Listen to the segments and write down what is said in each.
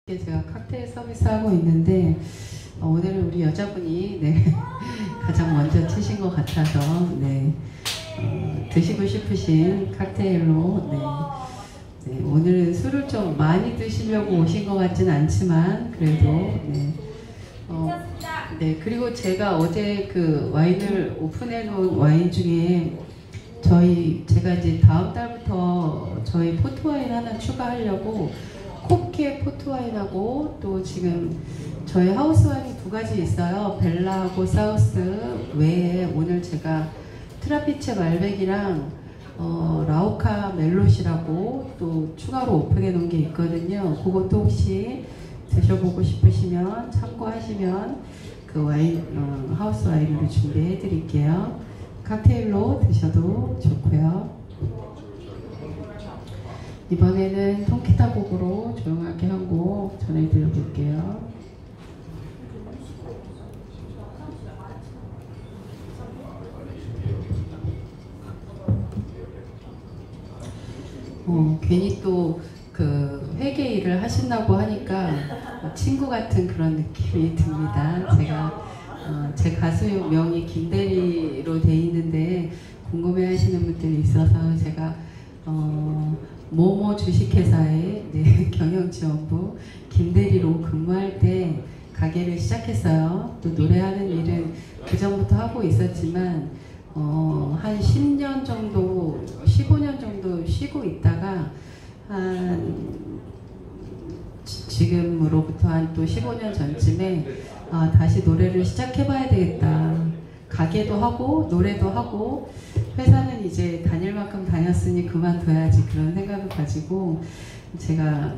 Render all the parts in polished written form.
제가 칵테일 서비스 하고 있는데 오늘은 우리 여자분이 가장 먼저 치신 것 같아서 드시고 싶으신 칵테일로 오늘은 술을 좀 많이 드시려고 오신 것 같진 않지만 그래도 그리고 제가 어제 그 와인을 오픈해 놓은 와인 중에 제가 이제 다음 달부터 저희 포트와인 하나 추가하려고 콥케 포트와인하고 또 지금 저희 하우스와인이 두 가지 있어요. 벨라하고 사우스 외에 오늘 제가 트라피체 말백이랑 라우카 멜롯이라고 또 추가로 오픈해 놓은 게 있거든요. 그것도 혹시 드셔보고 싶으시면 참고하시면 그 와인 하우스 와인으로 준비해 드릴게요. 칵테일로 드셔도 좋고요. 이번에는 통기타 곡으로 조용하게 한 곡 전해드려 볼게요. 괜히 또 그 회계 일을 하신다고 하니까 친구 같은 그런 느낌이 듭니다. 제 가수명이 김대리로 돼 있는데 궁금해 하시는 분들이 있어서 제가 모모 주식회사의 경영지원부 김대리로 근무할 때 가게를 시작했어요. 또 노래하는 일은 그 전부터 하고 있었지만 한 10년 정도, 15년 정도 쉬고 있다가 지금으로부터 한 또 15년 전쯤에 다시 노래를 시작해봐야 되겠다. 가게도 하고 노래도 하고 회사는 이제 다닐 만큼 다녔으니 그만둬야지 그런 생각을 가지고 제가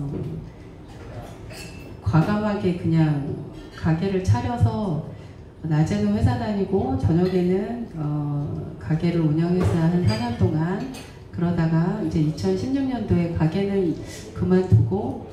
과감하게 그냥 가게를 차려서 낮에는 회사 다니고 저녁에는 가게를 운영해서 한 4년 동안 그러다가 이제 2016년도에 가게는 그만두고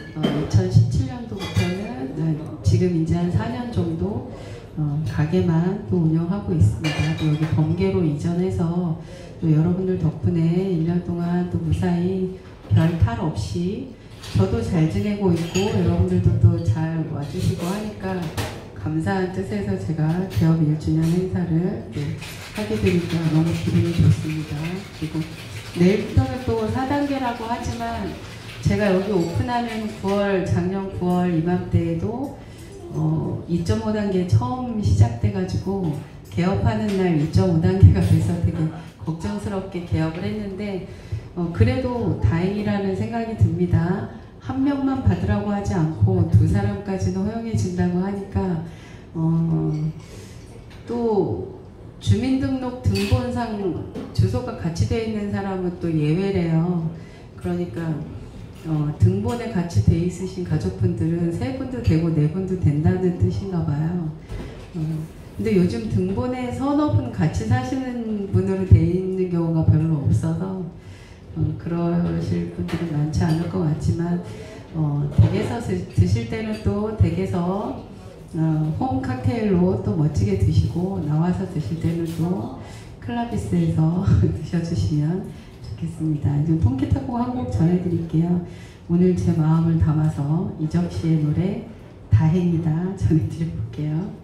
2017년도부터는 지금 이제 한 4년 정도 가게만 또 운영하고 있습니다. 또 여기 범계로 이전해서 또 여러분들 덕분에 1년 동안 또 무사히 별 탈 없이 저도 잘 지내고 있고 여러분들도 또 잘 와주시고 하니까 감사한 뜻에서 제가 개업 1주년 행사를 하게 되니까 너무 기분이 좋습니다. 그리고 내일부터는 또 4단계라고 하지만 제가 여기 오픈하는 작년 9월 이맘때에도 2.5단계 처음 시작돼가지고 개업하는 날 2.5단계가 돼서 되게 걱정스럽게 개업을 했는데 그래도 다행이라는 생각이 듭니다. 한 명만 받으라고 하지 않고 두 사람까지는 허용해준다고 하니까 또 주민등록 등본상 주소가 같이 되어 있는 사람은 또 예외래요. 그러니까 등본에 같이 돼 있으신 가족분들은 3분도 되고 4분도 된다는 뜻인가 봐요. 근데 요즘 등본에 서너 분 같이 사시는 분으로 돼 있는 경우가 별로 없어서 그러실 분들은 많지 않을 것 같지만 댁에서 드실 때는 또 댁에서 홈 칵테일로 또 멋지게 드시고 나와서 드실 때는 또 클라비스에서 드셔주시면 좋겠습니다. 이제 통기타 곡 한 곡 전해드릴게요. 오늘 제 마음을 담아서 이적 씨의 노래 다행이다 전해드려볼게요.